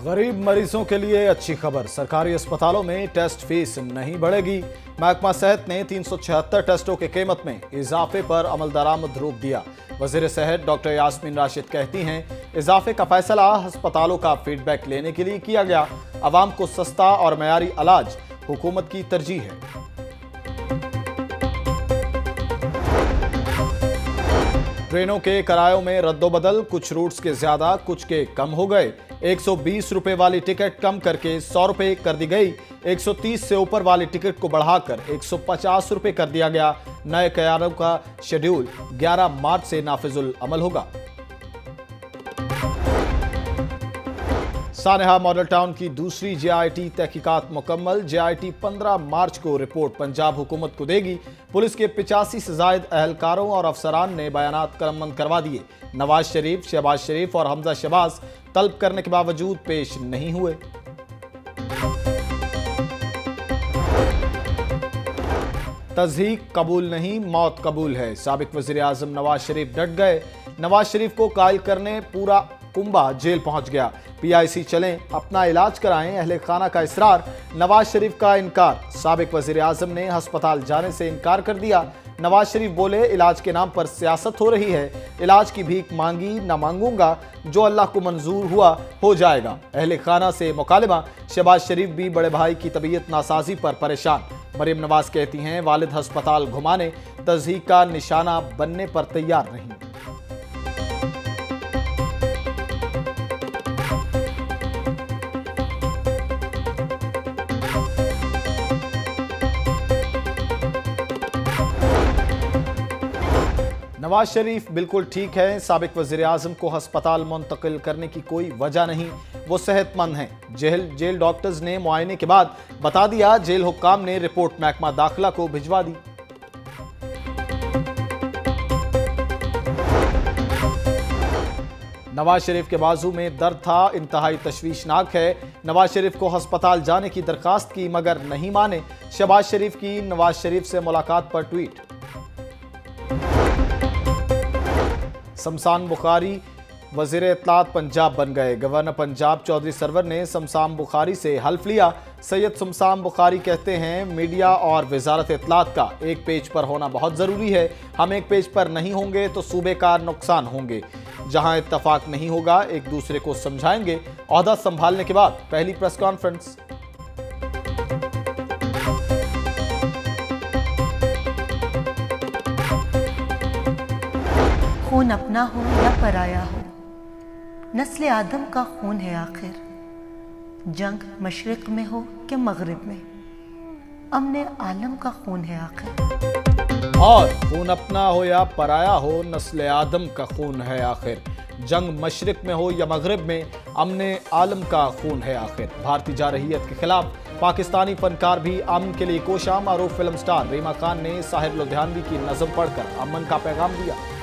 गरीब मरीजों के लिए अच्छी खबर, सरकारी अस्पतालों में टेस्ट फीस नहीं बढ़ेगी। महकमा सेहत ने 376 टेस्टों की कीमत में इजाफे पर अमल दरामद रोक दिया। वजीर सेहत डॉक्टर यास्मीन राशिद कहती हैं, इजाफे का फैसला अस्पतालों का फीडबैक लेने के लिए किया गया। आवाम को सस्ता और मयारी इलाज हुकूमत की तरजीह है। ट्रेनों के किरायों में रद्दोबदल, कुछ रूट्स के ज्यादा कुछ के कम हो गए। 120 रुपए वाली टिकट कम करके 100 रुपए कर दी गई। 130 से ऊपर वाली टिकट को बढ़ाकर 150 रुपए कर दिया गया। नए किरायों का शेड्यूल 11 मार्च से नाफिजुल अमल होगा। सानेहा मॉडल टाउन की दूसरी JIT तहकीकात मुकम्मल। JIT 15 मार्च को रिपोर्ट पंजाब हुकूमत को देगी। पुलिस के 85 से जायद अहलकारों और अफसरान ने बयानात कलमबंद करवा दिए। नवाज शरीफ, शहबाज शरीफ और हमजा शहबाज तलब करने के बावजूद पेश नहीं हुए। तज़हीक कबूल नहीं, मौत कबूल है। साबिक वज़ीर आज़म नवाज शरीफ डट गए। नवाज शरीफ को कायल करने पूरा कुंबा जेल पहुंच गया। PIC चलें, अपना इलाज कराएं, अहले खाना का इसरार। नवाज शरीफ का इनकार। साबिक वज़ीर आज़म ने अस्पताल जाने से इनकार कर दिया। नवाज शरीफ बोले, इलाज के नाम पर सियासत हो रही है। इलाज की भीख मांगी ना मांगूंगा, जो अल्लाह को मंजूर हुआ हो जाएगा। अहले खाना से मुकालमा। शहबाज शरीफ भी बड़े भाई की तबीयत नासाजी पर परेशान। मरियम नवाज कहती हैं, वालिद अस्पताल घुमाने, तज़हीक का निशाना बनने पर तैयार नहीं। नवाज शरीफ बिल्कुल ठीक है। साबिक वज़ीर आज़म को अस्पताल मुंतकिल करने की कोई वजह नहीं, वो सेहतमंद हैं। जेल डॉक्टर्स ने मुआयने के बाद बता दिया। जेल हुक्काम ने रिपोर्ट महकमा दाखिला को भिजवा दी। नवाज शरीफ के बाजू में दर्द था, इंतहाई तशवीशनाक है। नवाज शरीफ को अस्पताल जाने की दरखास्त की मगर नहीं माने। शहबाज शरीफ की नवाज शरीफ से मुलाकात पर ट्वीट। शमशान बुखारी वजीर इत्तलात पंजाब बन गए। गवर्नर पंजाब चौधरी सरवर ने शमशान बुखारी से हल्फ लिया। सैयद शमशान बुखारी कहते हैं, मीडिया और वजारत इत्तलात का एक पेज पर होना बहुत ज़रूरी है। हम एक पेज पर नहीं होंगे तो सूबे का नुकसान होंगे। जहां इत्तफाक नहीं होगा एक दूसरे को समझाएंगे। ओहदा संभालने के बाद पहली प्रेस कॉन्फ्रेंस। खून अपना हो या पराया हो, नस्ल आदम का खून है आखिर। जंग मशरिक में हो कि मगरिब में, अमने आलम का खून है आखिर। और खून अपना हो या पराया हो, नस्ल आदम का खून है आखिर। जंग मशरिक में हो या मगरिब में, अमने आलम का खून है आखिर। भारतीय जारहियत के खिलाफ पाकिस्तानी फनकार भी अमन के लिए कोशा। मारूफ फिल्म स्टार रीमा खान ने साहिर लुधियानवी की नज़म पढ़कर अमन का पैगाम दिया।